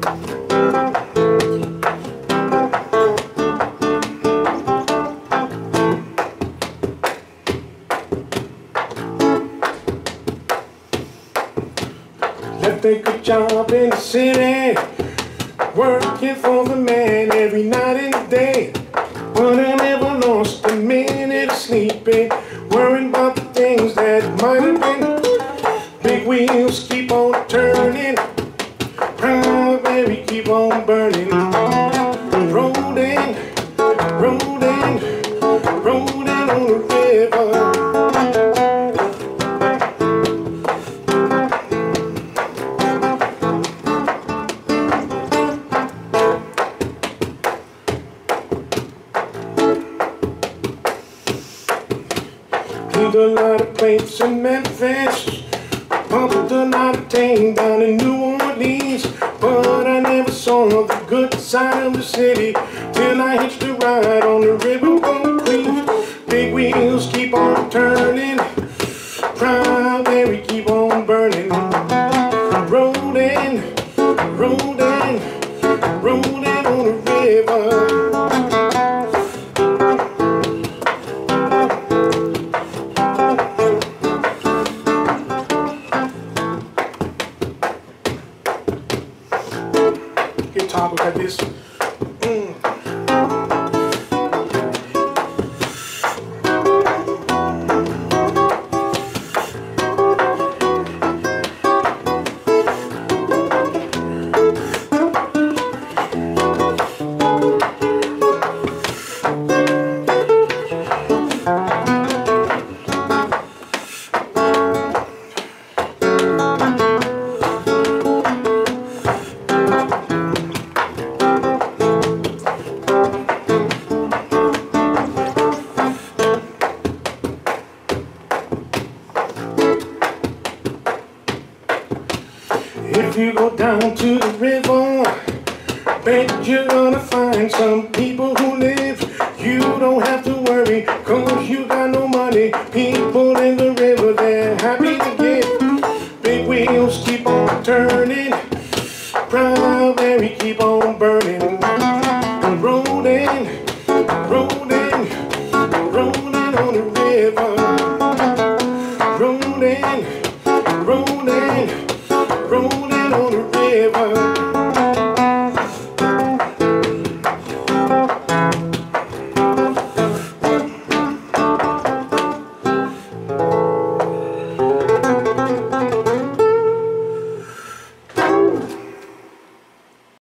Left a good job in the city, working for the man every night and day. But I never lost a minute of sleeping, worrying about the things that might have been. Big wheels keep on turning, proud baby keep on burning. Rolling, rolling, rolling on the river. Did a lot of plates in Memphis, pumped a lot of tang down in New Orleans, but I never saw the good side of the city till I hitched a ride on the river going Queen. Big wheels keep on turning, proud Mary keep on burning. Rolling, rolling, rolling on the river. Guitar like this. If you go down to the river, bet you're gonna find some people who live. You don't have to worry, cause you got no money. People in the river, they're happy to give. Big wheels keep on turning, proud Mary keep on burning.